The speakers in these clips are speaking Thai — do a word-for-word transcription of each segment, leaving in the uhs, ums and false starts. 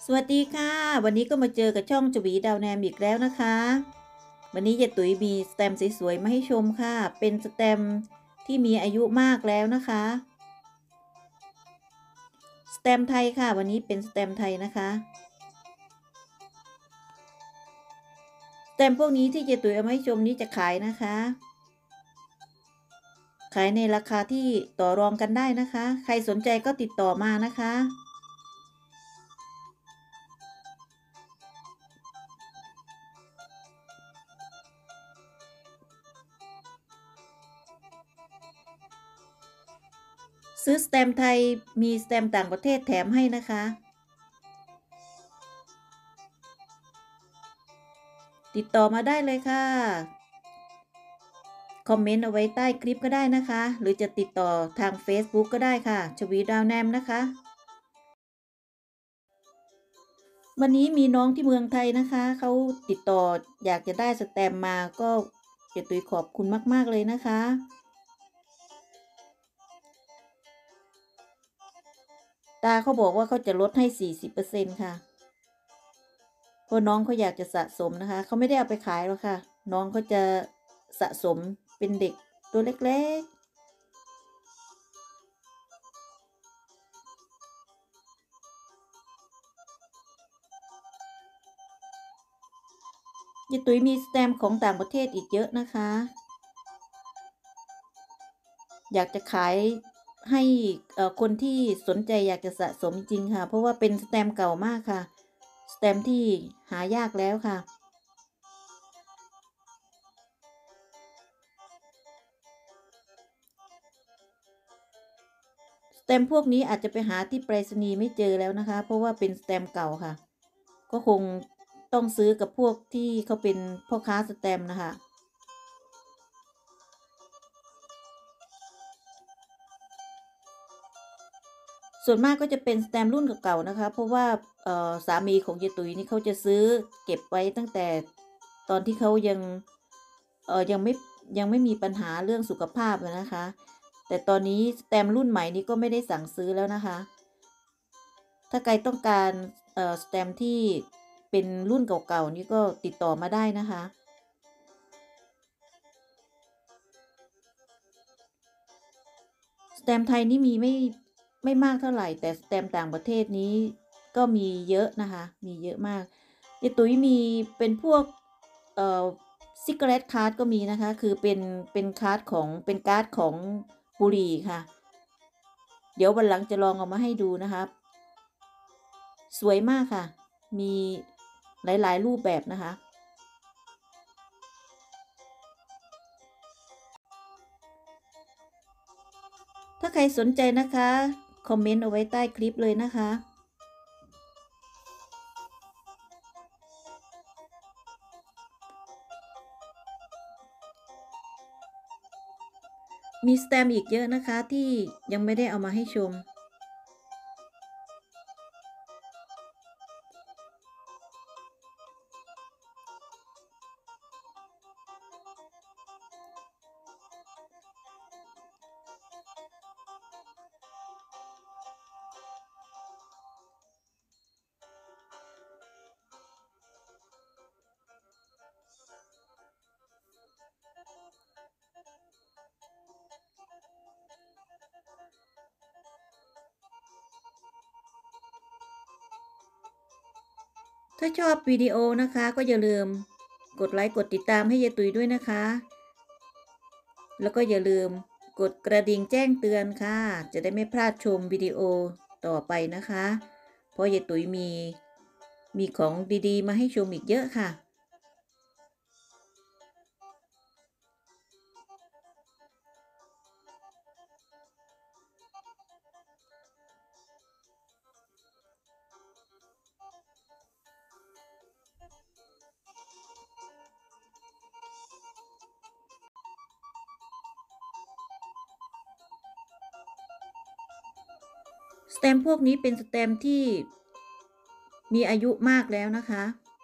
สวัสดีค่ะวันนี้ก็มาเจอกับช่องจวีดาวแนมอีกแล้วนะคะวันนี้ยายตุ๋ยมีสแตมป์สวยๆมาให้ชมค่ะเป็นสแตมป์ที่มีอายุมากแล้วนะคะสแตมป์ไทยค่ะวันนี้เป็นสแตมป์ไทยนะคะสแตมป์พวกนี้ที่ยายตุ๋ยเอามาให้ชมนี้จะขายนะคะขายในราคาที่ต่อรองกันได้นะคะใครสนใจก็ติดต่อมานะคะซื้อสแตมป์ไทยมีสแตมป์ต่างประเทศแถมให้นะคะติดต่อมาได้เลยค่ะคอมเมนต์เอาไว้ใต้คลิปก็ได้นะคะหรือจะติดต่อทาง เฟซบุ๊ก ก็ได้ค่ะชวีดาวแนมนะคะวันนี้มีน้องที่เมืองไทยนะคะเขาติดต่ออยากจะได้สแตมป์มาก็เจตุยขอบคุณมากๆเลยนะคะตาเขาบอกว่าเขาจะลดให้ สี่สิบเปอร์เซ็นต์ ค่ะเพราะน้องเขาอยากจะสะสมนะคะเขาไม่ได้เอาไปขายหรอกค่ะน้องเขาจะสะสมเป็นเด็กตัวเล็กๆยายตุ๋ยมีสแตมป์ของต่างประเทศอีกเยอะนะคะอยากจะขายให้คนที่สนใจอยากจะสะสมจริงค่ะเพราะว่าเป็นสแตมป์เก่ามากค่ะสแตมป์ที่หายากแล้วค่ะสแตมป์พวกนี้อาจจะไปหาที่ไปรษณีย์ไม่เจอแล้วนะคะเพราะว่าเป็นสแตมป์เก่าค่ะก็คงต้องซื้อกับพวกที่เขาเป็นพ่อค้าสแตมป์นะคะส่วนมากก็จะเป็นสแตมป์รุ่นเก่าๆนะคะเพราะว่าสามีของยายตุ๋ยนี่เขาจะซื้อเก็บไว้ตั้งแต่ตอนที่เขายังเออยังไม่ยังไม่มีปัญหาเรื่องสุขภาพนะคะแต่ตอนนี้สแตมป์รุ่นใหม่นี้ก็ไม่ได้สั่งซื้อแล้วนะคะถ้าใครต้องการเอ่อสแตมป์ที่เป็นรุ่นเก่าๆนี่ก็ติดต่อมาได้นะคะสแตมป์ไทยนี่มีไม่ไม่มากเท่าไหร่แต่สแตมป์ต่างประเทศนี้ก็มีเยอะนะคะมีเยอะมากยายตุ๋ยมีเป็นพวกเอ่อซิกเ e ตคาร์ดก็มีนะคะคือเป็นเป็นคาร์ดของเป็นการ์ดของบุหรี่ค่ะเดี๋ยววันหลังจะลองเอามาให้ดูนะคะสวยมากค่ะมีหลายๆรูปแบบนะคะถ้าใครสนใจนะคะคอมเมนต์เอาไว้ใต้คลิปเลยนะคะมีสแตมป์อีกเยอะนะคะที่ยังไม่ได้เอามาให้ชม ถ้าชอบวิดีโอนะคะก็อย่าลืมกดไลค์กดติดตามให้ยายตุ๋ยด้วยนะคะแล้วก็อย่าลืมกดกระดิ่งแจ้งเตือนค่ะจะได้ไม่พลาดชมวิดีโอต่อไปนะคะเพราะยายตุ๋ยมีมีของดีๆมาให้ชมอีกเยอะค่ะสแตมป์พวกนี้เป็นสแตมป์ที่มีอายุมากแล้วนะคะ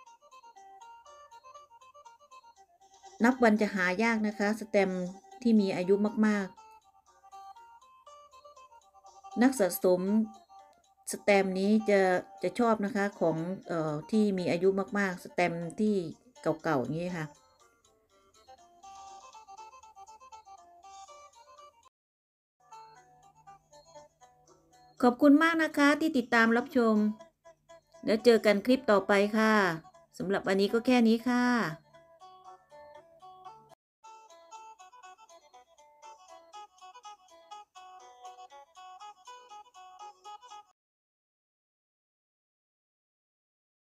นับวันจะหายากนะคะสแตมป์ที่มีอายุมากๆนักสะสมสแตมป์นี้จะจะชอบนะคะของเอ่อที่มีอายุมากๆสแตมป์ที่เก่าๆอย่างงี้ค่ะขอบคุณมากนะคะที่ติดตามรับชมแล้วเจอกันคลิปต่อไปค่ะสำหรับวันนี้ก็แค่นี้ค่ะ